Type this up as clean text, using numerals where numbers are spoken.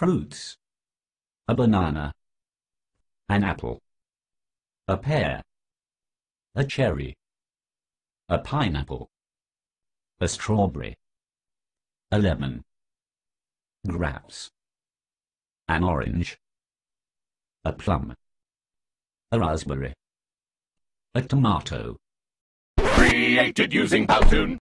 fruits: a banana, an apple, a pear, a cherry, a pineapple, a strawberry, a lemon, grapes, an orange, a plum, a raspberry, a tomato. Created using Powtoon.